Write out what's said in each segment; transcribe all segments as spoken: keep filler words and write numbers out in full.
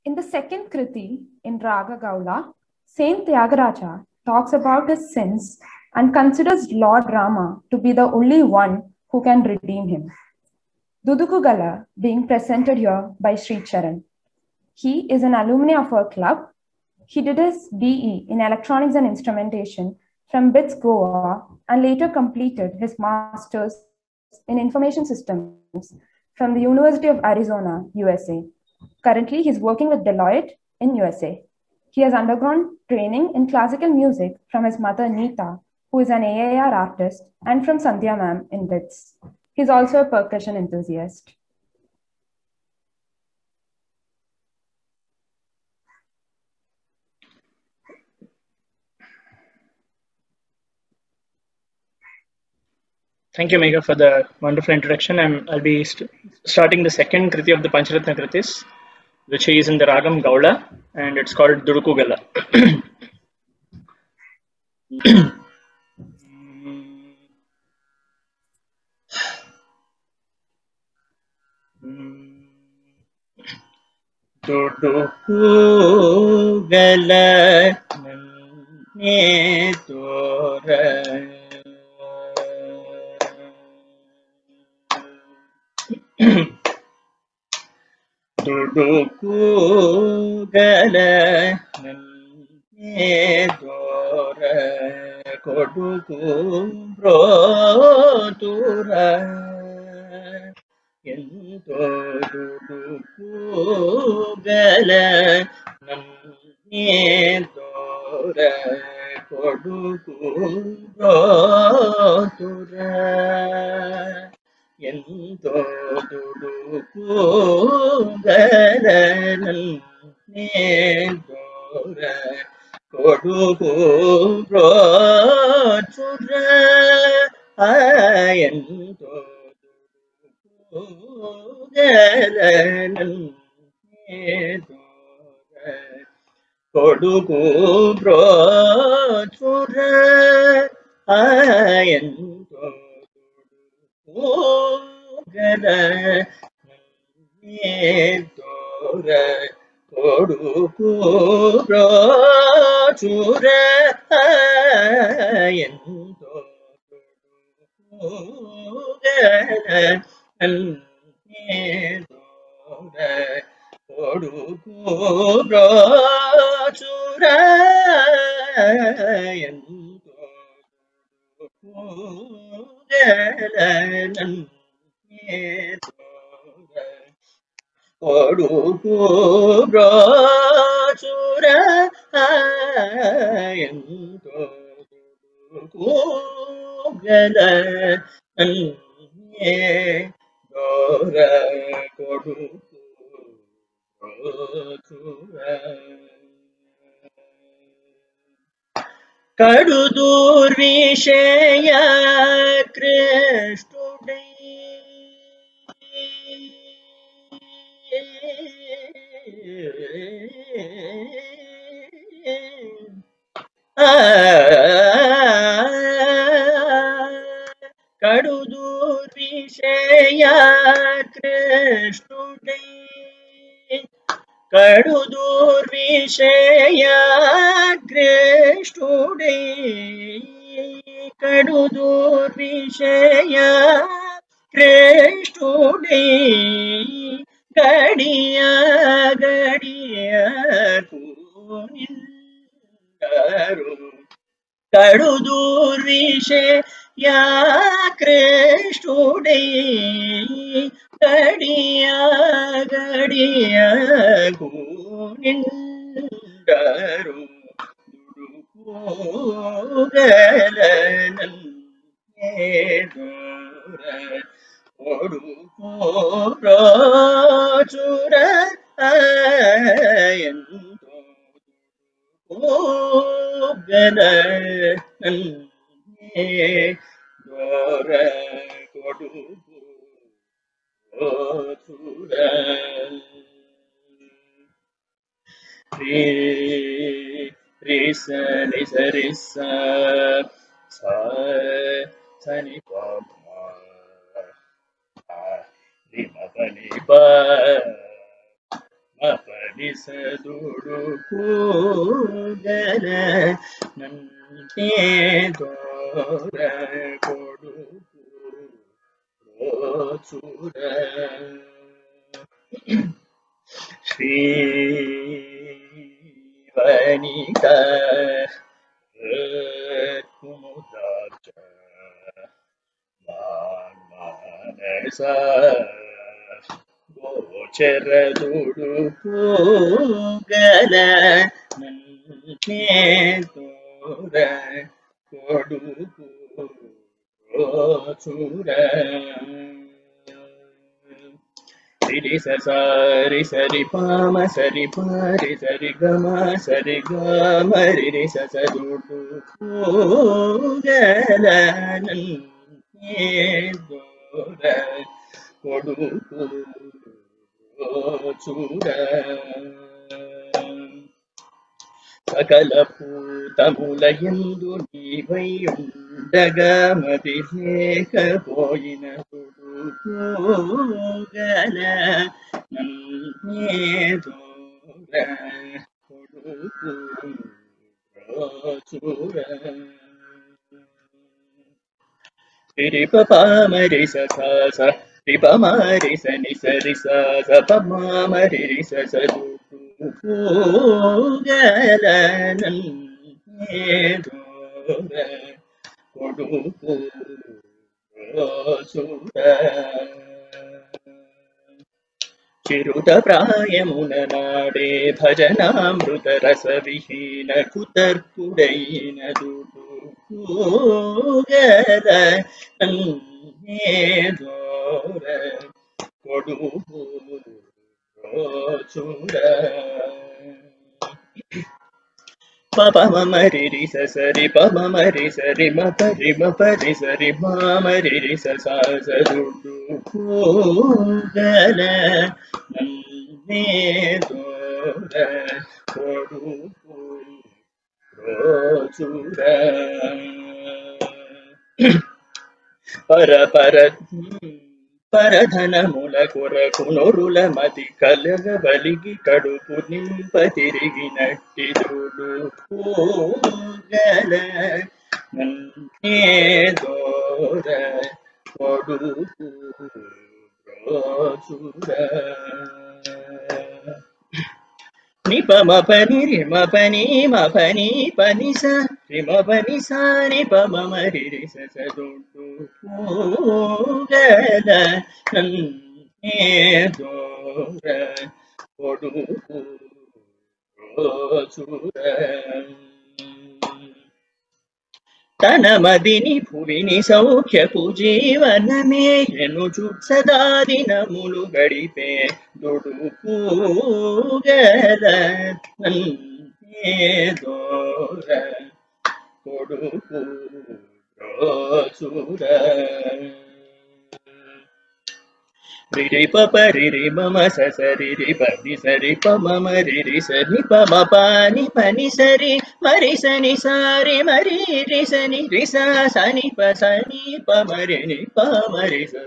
In the second Kriti in Raga Gaula, Saint Tyagaraja talks about his sins and considers Lord Rama to be the only one who can redeem him. Dudukugala being presented here by Sri Charan. He is an alumni of our club. He did his B E in Electronics and Instrumentation from B I T S Goa and later completed his Masters in Information Systems from the University of Arizona, U S A. Currently, he is working with Deloitte in U S A. He has undergone training in classical music from his mother Neeta, who is an A I R artist, and from Sandhya ma'am in B I T S. He is also a percussion enthusiast. Thank you, Megha, for the wonderful introduction. And I'll be st starting the second Kriti of the Pancharatna Kritis, which is in the Ragam Gaula, and it's called Dudukugala. Dudukugala nanne tora Dudukugala nanne tora koduku brotura ento dudukugala nanne tora koduku brotura ento dudukugala nanne tora koduku brotura ento dudukugala nanne tora koduku brotura ento dudukugala nanne tora koduku brotura ento dudukugala nanne tora koduku brotura ento dudukugala nanne tora koduku brotura ento dudukugala nanne tora koduku brotura Kadudur Vishaya Krishtude Kadudur Vishaya Krishtude Kadudur Vishaya Krishtude Kadudur Vishaya Krishtude Gadiya Gadiya Kunindaru Kadudur Vishaya Krishtude Gadiya Gadiya Kunindaru Dudukugala nanne tora koduku brotura ento dudukugala nanne tora koduku brotura Re re sa re sa re sa sa sa ni pa ma pa re ma pa ni pa ma pa ರಿಸದುಡು ಕೂಗಲ ನಂತೆ ದೋರ ಕೊಡು ಚೂರ ಶ್ರೀ ವನಿತ ಕುಮುದಾಚ ಮಾನಸ ಗೋಚರದುಡು ಕೂಗಲ ನಂತೆ ದೋರ ಕೊಡು ಚೂರ ರಿ ಸ ಸ ರಿ ಸರಿ ಪಾಮ ಸರಿ ಪಾರಿ ಸರಿ ಗಮ ಸರಿ ಗಮ ರಿ ರಿ ಸ ಸ ದುಡು ಕೂಗಲ ನಂತೆ ದೋರ ಕೊಡು ಚೂರ ಸಕಲ ಭೂತಮುಲಯಂದು ನೀವೈಯುಂಡಗ ಮದಿಲೇಖ ಪೋಯಿನ ಕೂಗಲ ನನ್ನೇ ದೂರ ಕೊಡು ಚೂರ ರಿ ಪ ಪ ಮ ರಿ ಸ ಸ ಸ ರಿ ಪ ಮ ರಿ ಸ ನಿ ಸ ರಿ ಸ ಸ ಪ ಮ ಮ ರಿ ರಿ ಸ ಸ ದು ಕೂಗಲ ನನ್ನೇ ದೂರ ಕೊಡು ಚೂರ ಚಿರುತ ಪ್ರಾಯಮುನ ನಾಡೆ ಭಜನಾಮೃತ ರಸವಿಹೀನ ಕುತರ್ಪುಡೈನ ದುಡು ಕೂಗಲ ನನ್ನೇ ದೋರ ಕೊಡು ಚೂರ ಪ ಪ ಮ ಮ ರಿ ರಿ ಸ ಸ ರಿ ಪ ಮ ಮ ರಿ ಸ ರಿ ಮ ಪ ರಿ ಮ ಪ ರಿ ಸ ರಿ ಮ ಮ ರಿ ರಿ ಸ ಸ ಸ ದುಡು ಕೂಗಲ ನನ್ನೇ ದೋರ ಕೊಡು ಚೂರ ಪರ ಪರ ಪರಧನ ಮೂಲ ಕೊರಕು ನೊರುಲ ಮತಿ ಕಲಗ ಬಲಿಗಿ ಕಡುಪು ನಿಂಪ ತಿರುಗಿ ನಟ್ಟಿದುಡು ಕೂಗಲ ನನ್ನೇ ದೋರ ಕೊಡು ಚೂರ ನಿ ಪ ಮ ಪ ನಿ ರಿ ಮ ಪ ನಿ ಮ ಪ ನಿ ಪ ನಿ ಸ ರಿ ಮ ಪ ನಿ ಸ ನಿ ಪ ಮ ಮ ರಿ ರಿ ಸ ಸ ದುಡು ಕೂಗಲ ನನ್ನೇ ದೋರ ಕೊಡು ಚೂರ ತನ ಮದಿನಿ ಭುವಿನಿ ಸೌಖ್ಯಪು ಜೀವನ ಮೇಯನು ಸದಾದಿನ ಮುಳು ಗಡಿಪೆ ದುಡು ಕೂಗಲ ನನ್ನೇ ದೋರ ಕೊಡು ಚೂರ ರಿ ರಿ ಪ ಪ ರಿ ರಿ ಮ ಮ ಸ ಸ ರಿ ರಿ ಪ ನಿ ಸ ರಿ ಪ ಮ ಮ ರಿ ರಿ ಸ ನಿ ಪ ಮ ಪ ನಿ ಪ ನಿ ಸ ರಿ ಮ ರಿ ಸ ನಿ ಸ ರಿ ಮ ರಿ ರಿ ಸ ನಿ ರಿ ಸ ಸ ನಿ ಪ ಸ ನಿ ಪ ಮ ರಿ ನಿ ಪ ಮ ರಿ ಸ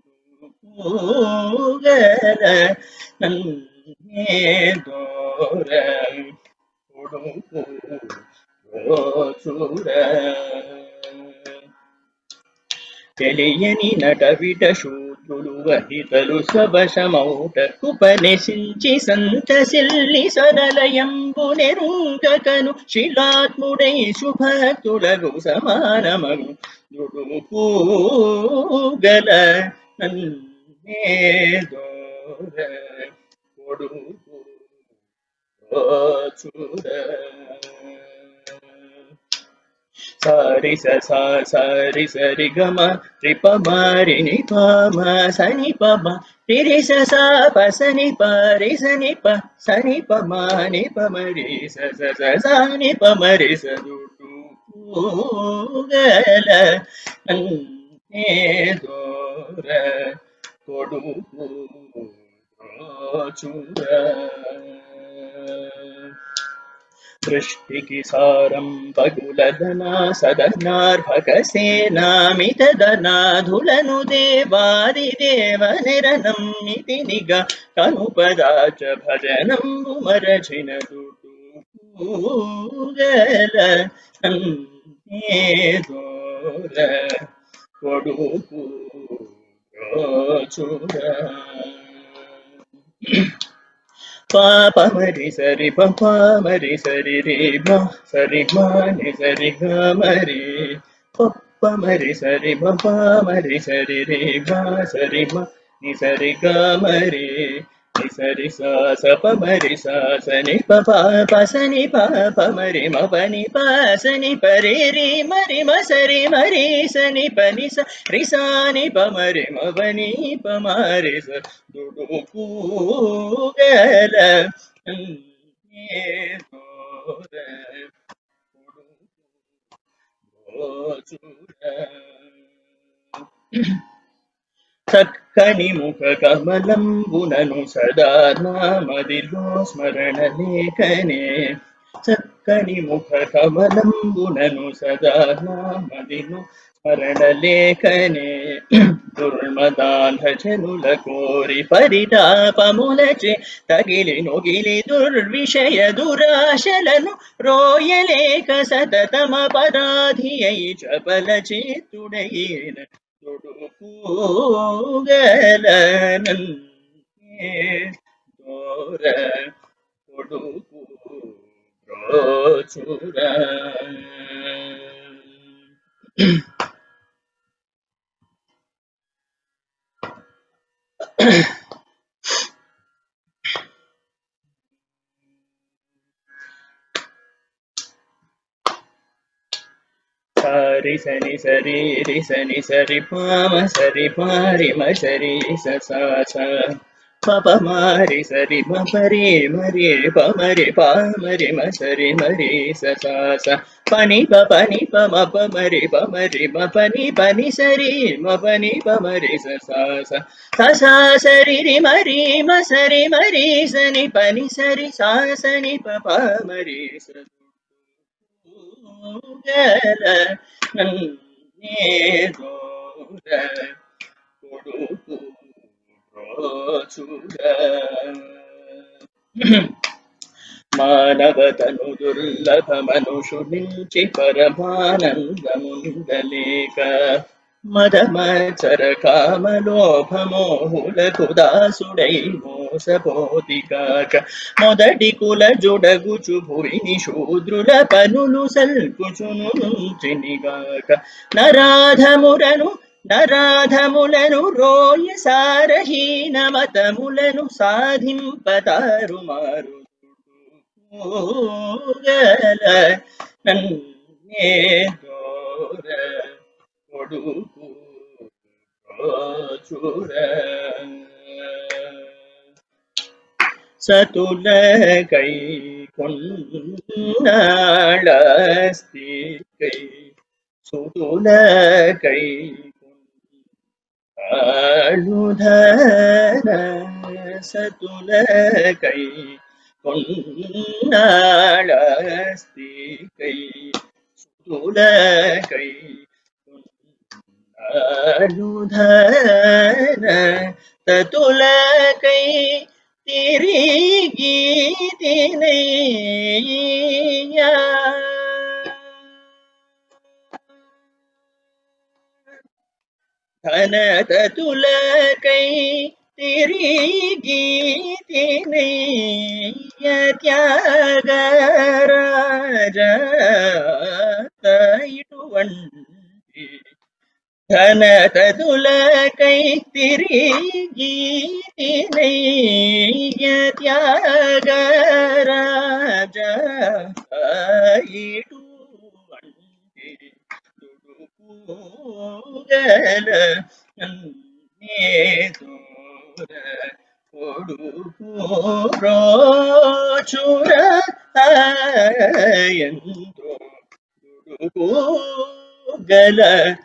ಕೂಗಲ ನನ್ನೇ ದೋರ ಕೊಡು ಚೂರ తెలియని నటవిట శూద్రులు వహితలు స్వభశమౌట ఉపనిసించి సంతసిల్లి సరళయంబు నెరుంగకను శిలాత్ముడై శుభక్తులకు సమానమగు దుడు కూగల నన్నే దోర కొడు చూర సారి స సా సారి సరి గమ రి ప మ రి ని ప మ స ని ప మ రి రి స స ప స ని ప రి స ని ప స ని ప మ ని ప మ రి స స స స ని ప మ రి స దు కూగల నన్నే దోర కొడు చూర సృష్టికి సారం పగులదనా సదనార్భక సేనామిత దనాధులను దేవాది దేవ నిరనం నితి నిగ కనుపదాచ భజనంబు మరచిన గల దోర కొడుకు చూడ పాప మరి సరి పప మరి సరి రే మా సరి మా ని సరి గ మరి పప్ప మరి సరి పప మరి సరి రే మా సరి మా ని సరి గ మరి ని సరి సా స ప మరి సా స ని ప ప ప స ని ప ప మరి మ ప ని ప స ని ప రే రి మరి మ సరి మరి స ని ప ని స రి సా ని ప మరి మ ప ని ప మరి స దుడుకు గల చక్కని ముఖ కమలంబునను సదా నామదిలో స్మరణ లేఖనే చక్కని ముఖ కమలంబునను సదా నామదిలో స్మరణ లేఖనే దుర్మదాంధజనుల కోరి పరితాపములచే తగిలి నొగిలి దుర్విషయ దురాశలను రోయలేక సతతమ పరాధి అయి చపల చేతుడైన దుడుకుగలనన్నే దోర కొడుకు బ్రోచుర సరి సని సరి రి సని సరి పామ సరి పారి మ సరి స సా స పప మారి సరి మ పరి మరి ప మరి పా మరి మ సరి మరి స సా స పని ప పని ప మ ప మరి ప మరి మ పని పని సరి మ పని ప మరి స సా స స సా సరి రి మరి మ సరి మరి సని పని సరి సా సని ప ప మరి స గల నన్నే దోర కొడుకు బ్రోచుర మానవతను దుర్లభ మనుషునించి పరమానందముందలేక మదమచర కామలోభమోహులకు దాసుడై మోసపోతికాక మొదటి కుల జుడగుచు భువిని శూద్రుల పనులు సల్పుచునుంచినిగాక నరాధమురను నరాధములను రోయ సారహీన మతములను సాధింపతారుమారు గల నన్నే దోర కొడుకు బ్రోచుర సతులకై కొన్నాళస్తికై సుతులకై కొన్నాళుధర సతులకై కొన్నాళస్తికై సుతులకై కొన్నాళుధర తతులకై తిరిగి తినయ్యా ధనతతులకై తిరిగి తినయ్య త్యాగరాజ ఇటువంటి ధనతతులకై తిరిగి తినయ్య త్యాగరాజ ఇటువంటి దుడుకుగల నన్నే దోర కొడుకు బ్రోచుర ఎంతో దుడుకుగల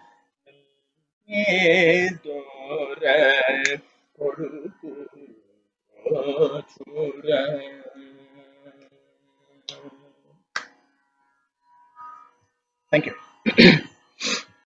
దోర కొడుకు బ్రోచుర. Thank you.